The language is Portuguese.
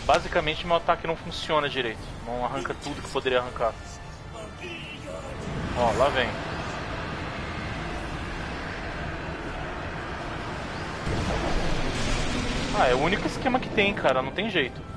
basicamente meu ataque não funciona direito. Não arranca tudo que poderia arrancar. Ó, lá vem. Ah, é o único esquema que tem, cara, não tem jeito.